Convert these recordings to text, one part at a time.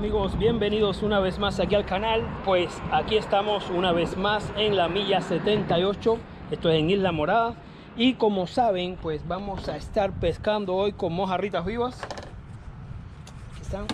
amigos, bienvenidos una vez más aquí al canal. Pues aquí estamos una vez más en la milla 78. Esto es en Isla Morada. Y como saben, pues vamos a estar pescando hoy con mojarritas vivas. Aquí están.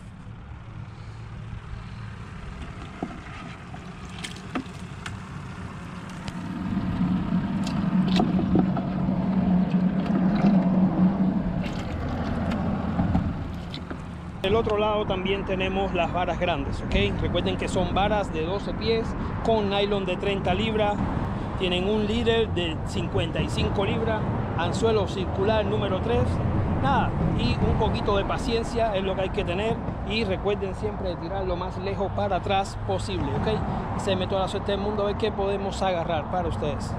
Del otro lado también tenemos las varas grandes, ¿ok? Recuerden que son varas de 12 pies con nylon de 30 libras. Tienen un líder de 55 libras, anzuelo circular número 3. Nada, y un poquito de paciencia es lo que hay que tener. Y recuerden siempre tirar lo más lejos para atrás posible, ¿ok? Y se me toda la suerte del mundo a ver qué podemos agarrar para ustedes.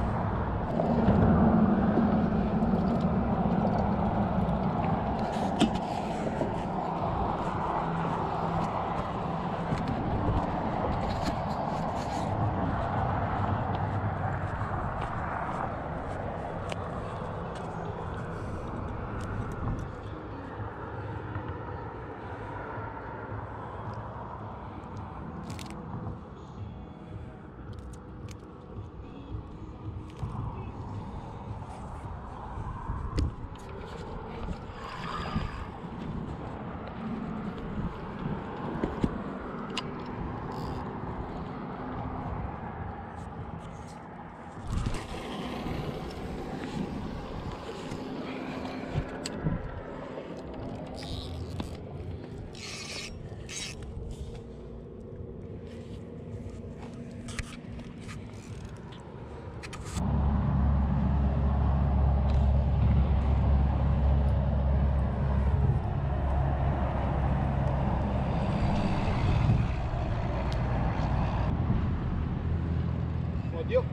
Dios.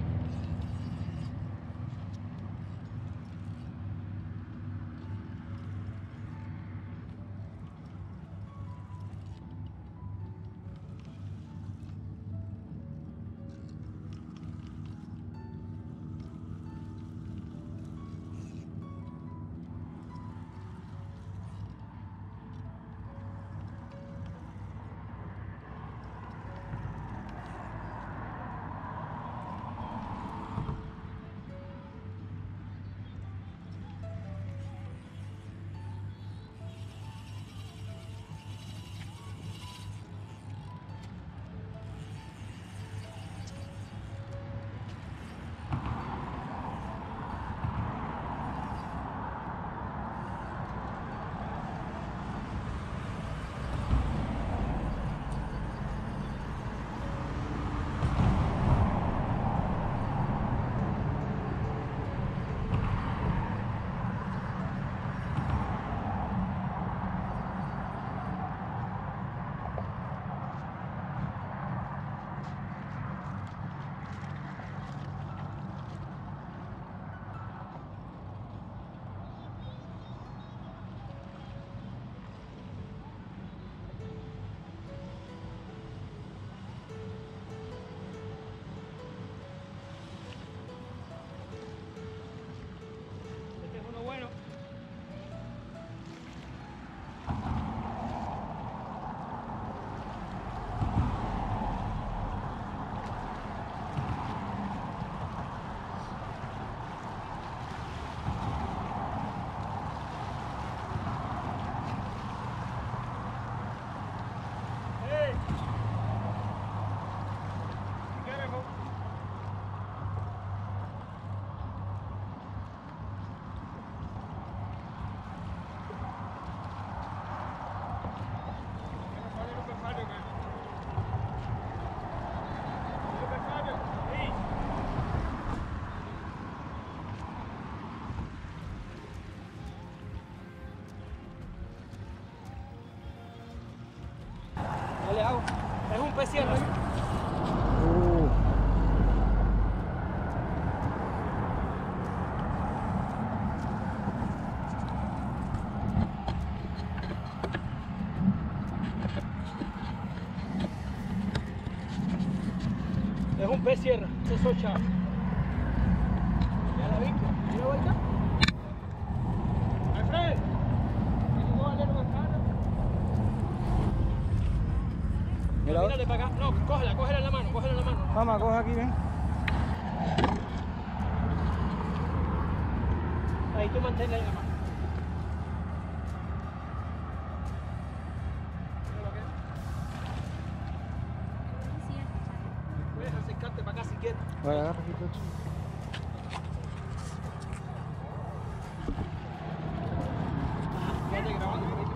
Le hago. Es un pez sierra. Es un pez sierra, es socha. ¿Ya la viste? ¿Mira vuelta? Alfred, ¿cómo va a leer más cara? vibrador. Mírale para acá. No, cógela en la mano, cógela en la mano. Vamos, coge aquí, ven. Ahí tú manténla en la mano. Puedes acercarte para acá si quieres. Vale, agarra aquí, Tocho. Quédate grabando por ahí.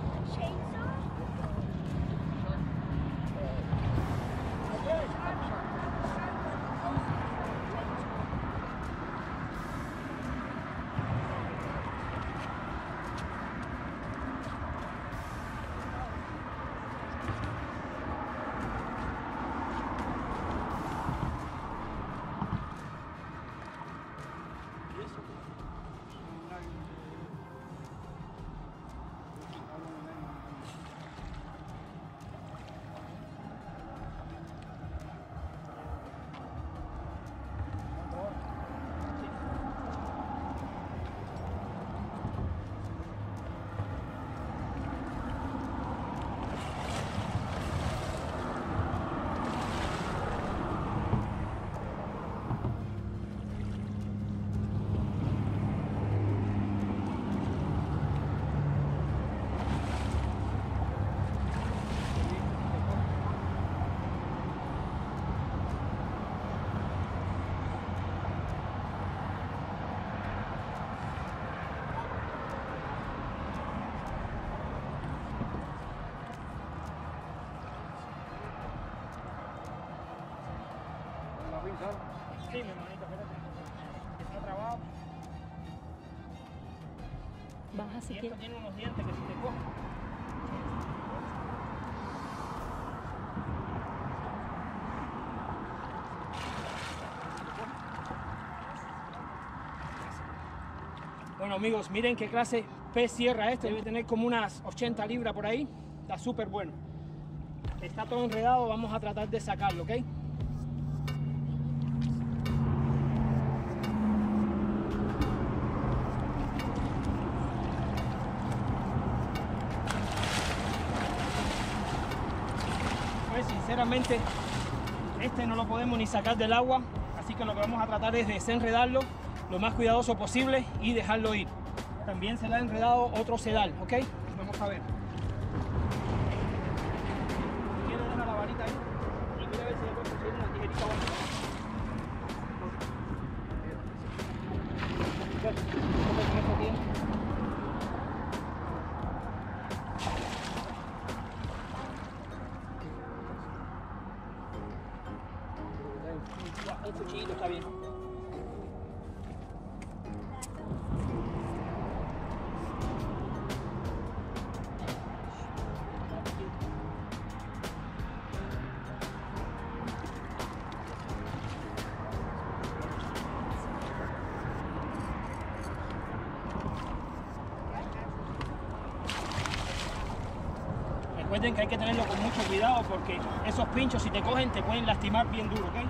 Sí, mi hermanito, espérate. Está trabado. Baja si Y esto quieres. tiene unos dientes que si te cogen. Bueno amigos, miren qué clase pez sierra este. Debe tener como unas 80 libras por ahí. Está súper bueno. Está todo enredado, vamos a tratar de sacarlo, ¿ok? Pues sinceramente este no lo podemos ni sacar del agua, así que lo que vamos a tratar es desenredarlo lo más cuidadoso posible y dejarlo ir. También se le ha enredado otro sedal, ¿ok? Vamos a ver. ¿Quieres dejar la varita ahí? Y mira a ver si le puedo conseguir una tijerita abajo. ¿Ves? ¿Cómo con esto tiene? Un cuchillito está bien. Recuerden que hay que tenerlo con mucho cuidado porque esos pinchos si te cogen te pueden lastimar bien duro, ¿ok?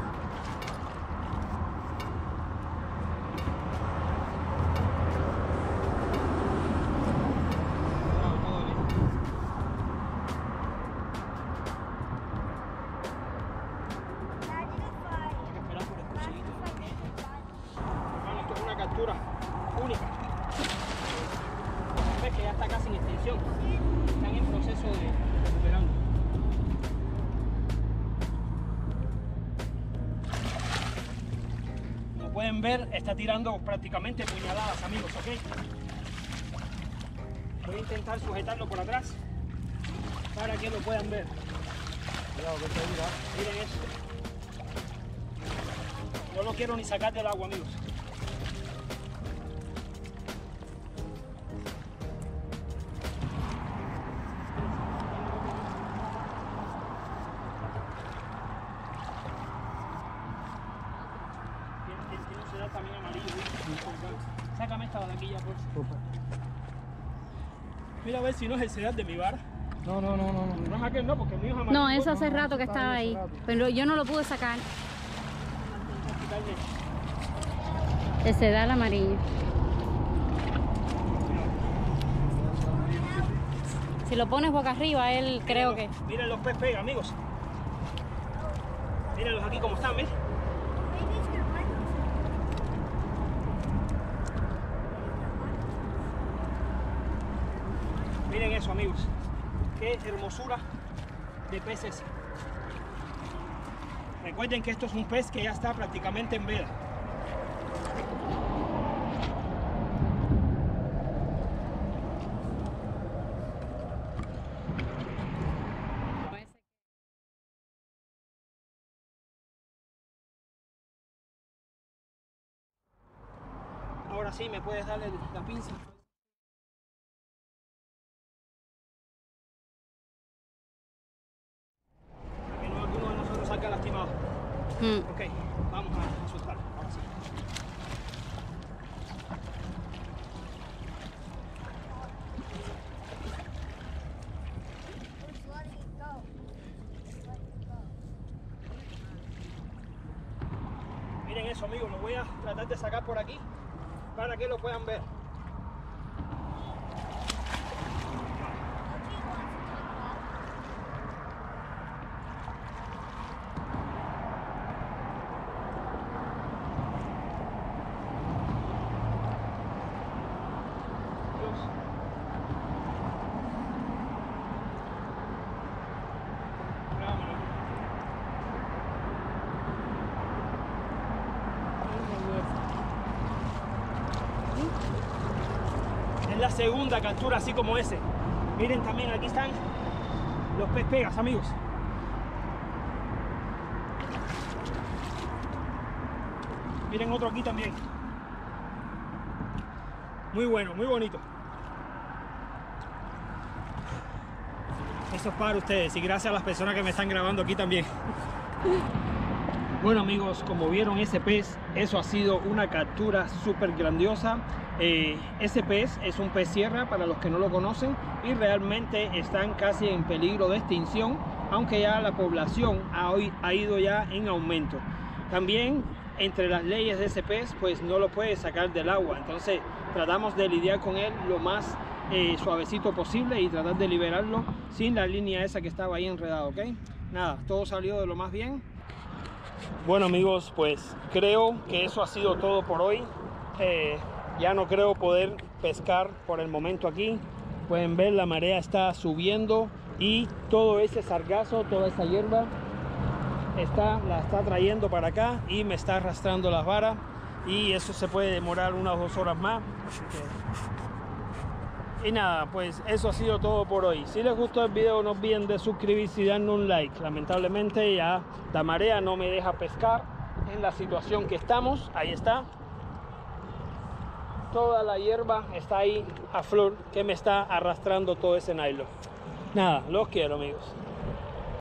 Esto es una captura única. Ves que ya está casi en extinción. Están en proceso de recuperando. Como pueden ver, está tirando prácticamente puñaladas, amigos, ¿ok? Voy a intentar sujetarlo por atrás para que lo puedan ver. Cuidado, que te mira. Miren eso. No lo quiero ni sacar del agua, amigos. Tiene un sedal también amarillo. Sácame esta vaquilla, por favor. Mira a ver si no es el sedal de mi vara. No. No es aquel, no, porque el mío es amarillo. No, eso hace rato que está estaba ahí ahí, hace rato. pero yo no lo pude sacar. El sedal amarillo. Si lo pones boca arriba, él creo que... Miren los pez pega, amigos. Mírenlos aquí como están, ¿ves? Miren eso, amigos. Qué hermosura de peces. Recuerden que esto es un pez que ya está prácticamente en veda. Ahora sí, ¿me puedes darle la pinza? Para que no alguno de nosotros salga lastimado. Ok, vamos a soltarlo. Ahora sí. Miren eso, amigos, lo voy a tratar de sacar por aquí para que lo puedan ver. Es la segunda captura así como ese. Miren también, aquí están los pez pegas, amigos. Miren otro aquí también. Muy bueno, muy bonito. Eso es para ustedes y gracias a las personas que me están grabando aquí también. Bueno, amigos, como vieron ese pez, eso ha sido una captura súper grandiosa. Ese pez es un pez sierra para los que no lo conocen y realmente están casi en peligro de extinción, aunque ya la población ha ido ya en aumento. También entre las leyes de ese pez, pues no lo puede sacar del agua, entonces tratamos de lidiar con él lo más suavecito posible y tratar de liberarlo sin la línea esa que estaba ahí enredada, ¿ok? Nada, todo salió de lo más bien. Bueno, amigos, pues creo que eso ha sido todo por hoy. Ya no creo poder pescar por el momento aquí. Pueden ver, la marea está subiendo y todo ese sargazo, toda esa hierba la está trayendo para acá y me está arrastrando las varas, y eso se puede demorar unas 2 horas más. Y nada, pues eso ha sido todo por hoy. Si les gustó el video, no olviden de suscribirse y darle un like. Lamentablemente ya la marea no me deja pescar en la situación que estamos. Ahí está. Toda la hierba está ahí a flor que me está arrastrando todo ese nylon. Nada, los quiero, amigos.